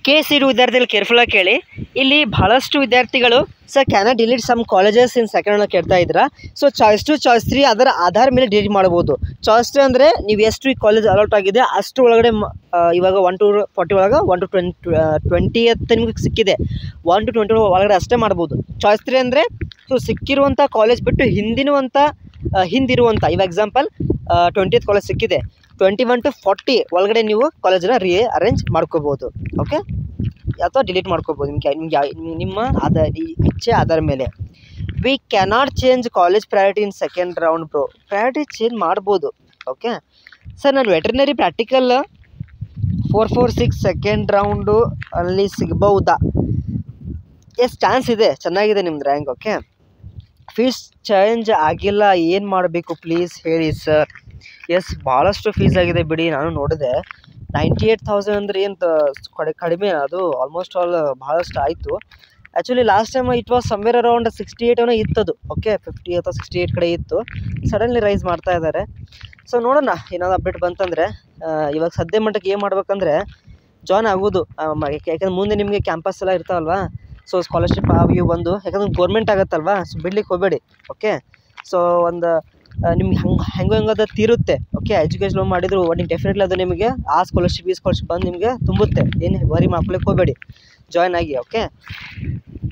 Case ಇಡು ವಿದ್ಯಾರ್ಥಿಗಳು careful ಆಗಿ ಕೇಳಿ. ಇಲ್ಲಿ ಬಹಳಷ್ಟು ವಿದ್ಯಾರ್ಥಿಗಳು sir can delete some colleges in second ಕೇಳ್ತಾ ಇದ್ರ. ಸೊ ಚಾಯ್ಸ್ 2 ಚಾಯ್ಸ್ 3 ಅದರ ಆಧಾರ ಮೇಲೆ ಡಿಲೀಟ್ ಮಾಡ್ಬೋದು. ಚಾಯ್ಸ್ 2 ಅಂದರೆ ನೀವು ಎಷ್ಟು ಈ ಕಾಲೇಜ್ ಅಲೌಟ್ ಆಗಿದೆ ಅಷ್ಟು ಒಳಗಡೆ ಇವಾಗ 1 to 40 ಒಳಗೆ 1 to 20 ನಿಮ್ಗೆ ಸಿಕ್ಕಿದೆ 1 to 20 ಒಳಗಡೆ ಅಷ್ಟೇ ಮಾಡ್ಬೋದು. ಚಾಯ್ಸ್ 3 ಅಂದರೆ ಸೊ ಸಿಕ್ಕಿರುವಂಥ ಕಾಲೇಜ್ ಬಿಟ್ಟು ಹಿಂದಿರುವಂಥ ಇವಾಗ ಎಕ್ಸಾಂಪಲ್ 20th ಕಾಲೇಜ್ ಸಿಕ್ಕಿದೆ 21 to 40 ಒಳಗಡೆ ನೀವು ಕಾಲೇಜನ್ನ ಅರೇಂಜ್ ಮಾಡ್ಕೋಬೋದು. ಓಕೆ, ಅಥವಾ ಡಿಲೀಟ್ ಮಾಡ್ಕೋಬೋದು ನಿಮ್ಮ ಇಚ್ಛೆ ಆಧಾರ ಮೇಲೆ. We cannot change college priority in second round bro. Priority change ಮಾಡ್ಬೋದು. ಓಕೆ ಸರ್, ನಾನು ವೆಟರ್ನರಿ ಪ್ರಾಕ್ಟಿಕಲ್ 446 ಸೆಕೆಂಡ್ ರೌಂಡು ಅಲ್ಲಿ ಸಿಗ್ಬಹುದಾ? ಎಸ್, ಚಾನ್ಸ್ ಇದೆ, ಚೆನ್ನಾಗಿದೆ ನಿಮ್ದು ರ್ಯಾಂಕ್. ಓಕೆ, ಫೀಸ್ ಚೇಂಜ್ ಆಗಿಲ್ಲ, ಏನು ಮಾಡಬೇಕು ಪ್ಲೀಸ್ ಹೇಳಿ ಸರ್. ಎಸ್, ಭಾಳಷ್ಟು ಫೀಸ್ ಆಗಿದೆ ಬಿಡಿ, ನಾನು ನೋಡಿದೆ 98,000 ಅಂದರೆ ಏನು ಕಡಿಮೆ, ಅದು ಆಲ್ಮೋಸ್ಟ್ ಆಲ್ ಭಾಳಷ್ಟು ಆಯಿತು. Actually last time it was somewhere around 68 ಏನೋ ಇತ್ತದು. ಓಕೆ, 50 ಅಥವಾ 68 ಕಡೆ ಇತ್ತು, ಸಡನ್ಲಿ ರೈಸ್ ಮಾಡ್ತಾ ಇದ್ದಾರೆ. ಸೊ ನೋಡೋಣ ಏನಾದ್ರು ಅಪ್ಡೇಟ್ ಬಂತಂದರೆ. ಇವಾಗ ಸದ್ಯ ಮಟ್ಟಕ್ಕೆ ಏನು ಮಾಡ್ಬೇಕಂದ್ರೆ ಜಾಯ್ನ್ ಆಗೋದು, ಯಾಕಂದ್ರೆ ಮುಂದೆ ನಿಮಗೆ ಕ್ಯಾಂಪಸ್ ಎಲ್ಲ ಇರ್ತಾವಲ್ವಾ. ಸೊ ಸ್ಕಾಲರ್ಶಿಪ್ ಇವು ಬಂದು ಯಾಕಂದ್ರೆ ಗೌರ್ಮೆಂಟ್ ಆಗುತ್ತಲ್ವಾ, ಸೊ ಬಿಡ್ಲಿಕ್ಕೆ ಹೋಗಬೇಡಿ. ಓಕೆ, ಸೊ ಒಂದು ನಿಮ್ಗೆ ಹೆಂಗದ ತೀರುತ್ತೆ. ಓಕೆ, ಎಜುಕೇಷನ್ ಲೋನ್ ಮಾಡಿದ್ರು ಒಟ್ಟಿಗೆ ಡೆಫಿನೆಟ್ಲಿ ಅದು ನಿಮಗೆ ಆ ಸ್ಕಾಲರ್ಶಿಪ್ ಬಂದು ನಿಮಗೆ ತುಂಬುತ್ತೆ. ಏನು ವರಿ ಮಾಡ್ಕೊಳಕ್ಕೆ ಹೋಗಬೇಡಿ, ಜಾಯ್ನ್ ಆಗಿ. ಓಕೆ.